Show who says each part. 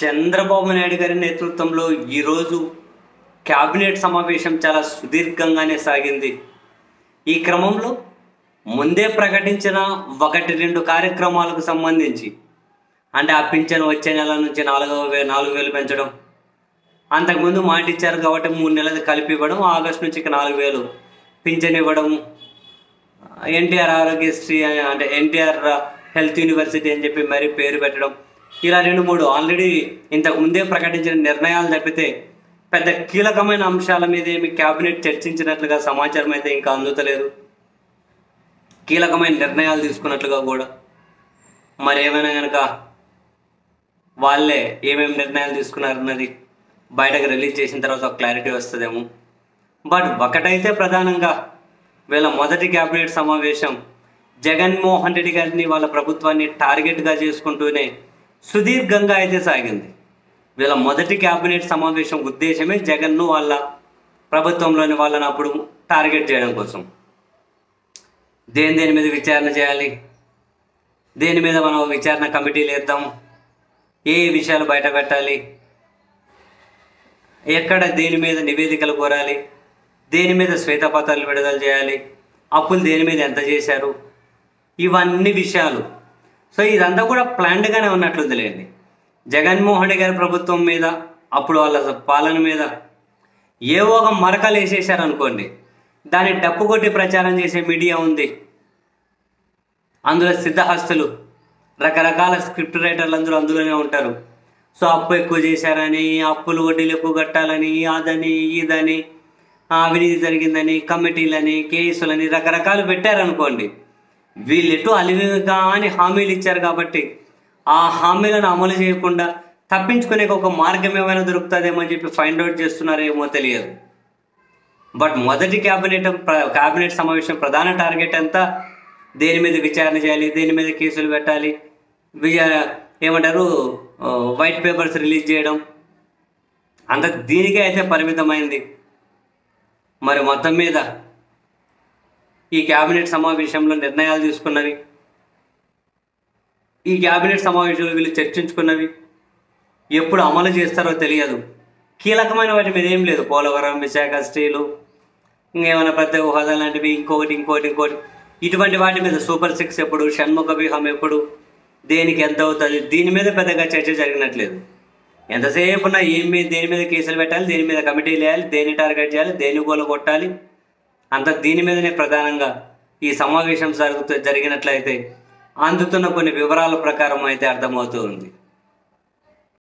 Speaker 1: చంద్రబాబు నాయుడు గారి నేతృత్వంలో ఈరోజు క్యాబినెట్ సమావేశం చాలా సుదీర్ఘంగానే సాగింది. ఈ క్రమంలో ముందే ప్రకటించిన 1-2 కార్యక్రమాలకు సంబంధించి అంటే ఆ పింఛను వచ్చే నెల నుంచి 4,000 పెంచడం, అంతకుముందు మాట ఇచ్చారు కాబట్టి 3 నెలలు కలిపి ఇవ్వడం, ఆగస్టు నుంచి 4,000 పింఛన్ ఇవ్వడం, ఎన్టీఆర్ ఆరోగ్యశ్రీ అంటే ఎన్టీఆర్ హెల్త్ యూనివర్సిటీ అని చెప్పి మరీ పేరు పెట్టడం, ఇలా 2-3 ఆల్రెడీ ఇంతకు ముందే ప్రకటించిన నిర్ణయాలు తప్పితే పెద్ద కీలకమైన అంశాల మీద ఏమి క్యాబినెట్ చర్చించినట్లుగా సమాచారం అయితే ఇంకా అందుతలేదు. కీలకమైన నిర్ణయాలు తీసుకున్నట్లుగా కూడా మరి ఏమైనా కనుక వాళ్ళే ఏమేమి నిర్ణయాలు తీసుకున్నారన్నది బయటకు రిలీజ్ చేసిన తర్వాత ఒక క్లారిటీ వస్తుందేమో. బట్ ఒకటైతే ప్రధానంగా వీళ్ళ మొదటి క్యాబినెట్ సమావేశం జగన్మోహన్ రెడ్డి గారిని వాళ్ళ ప్రభుత్వాన్ని టార్గెట్గా చేసుకుంటూనే సుదీర్ఘంగా అయితే సాగింది. వీళ్ళ మొదటి క్యాబినెట్ సమావేశం ఉద్దేశమే జగన్ను వాళ్ళ ప్రభుత్వంలోని వాళ్ళని అప్పుడు టార్గెట్ చేయడం కోసం. దేని మీద విచారణ చేయాలి, దేని మీద మనం విచారణ కమిటీలు వేద్దాం, ఏ విషయాలు బయట పెట్టాలి, ఎక్కడ దేని మీద నివేదికలు కోరాలి, దేని మీద శ్వేతపత్రాలు విడుదల చేయాలి, అప్పులు దేని మీద ఎంత చేశారు, ఇవన్నీ విషయాలు. సో ఇదంతా కూడా ప్లాన్డ్గానే ఉన్నట్లుందిలేండి. జగన్మోహన్ రెడ్డి గారి ప్రభుత్వం మీద అప్పుడు వాళ్ళ పాలన మీద ఏవో ఒక మరకలు వేసేసారు అనుకోండి, దాన్ని డప్పు కొట్టి ప్రచారం చేసే మీడియా ఉంది. అందులో సిద్ధహస్తులు, రకరకాల స్క్రిప్ట్ రైటర్లు అందరూ అందులోనే ఉంటారు. సో అప్పు ఎక్కువ చేశారని, అప్పులు వడ్డీలు ఎక్కువ కట్టాలని, అదని ఇదని, అవినీతి జరిగిందని, కమిటీలని, కేసులని రకరకాలు పెట్టారనుకోండి. వీళ్ళెటు అలివిగా అని హామీలు ఇచ్చారు కాబట్టి ఆ హామీలను అమలు చేయకుండా తప్పించుకునే ఒక మార్గం ఏమైనా దొరుకుతుందేమో అని చెప్పి ఫైండ్ అవుట్ చేస్తున్నారేమో తెలియదు. బట్ మొదటి క్యాబినెట్ సమావేశం ప్రధాన టార్గెట్ అంతా దేని మీద విచారణ చేయాలి, దేని మీద కేసులు పెట్టాలి, ఏమంటారు వైట్ పేపర్స్ రిలీజ్ చేయడం, అంత దీనికే అయితే పరిమితమైంది. మరి మొత్తం మీద ఈ క్యాబినెట్ సమావేశంలో నిర్ణయాలు తీసుకున్నవి, ఈ క్యాబినెట్ సమావేశంలో వీళ్ళు చర్చించుకున్నవి ఎప్పుడు అమలు చేస్తారో తెలియదు. కీలకమైన వాటి మీద ఏం లేదు. పోలవరం, విశాఖ స్టీలు, ఇంకేమైనా ప్రత్యేక హోదా లాంటివి, ఇంకొకటి ఇటువంటి వాటి మీద సూపర్ 6 ఎప్పుడు, షణ్ముఖ వ్యూహం ఎప్పుడు, దేనికి ఎంత అవుతుంది, దీని మీద పెద్దగా చర్చ జరిగినట్లేదు. ఎంతసేపు ఉన్నా దేని మీద కేసులు పెట్టాలి, దేని మీద కమిటీలు వేయాలి, దేన్ని టార్గెట్ చేయాలి, దేని గోల కొట్టాలి, అంత దీని మీదనే ప్రధానంగా ఈ సమావేశం జరిగినట్లయితే అందుతున్న కొన్ని వివరాల ప్రకారం అయితే అర్థమవుతూ ఉంది.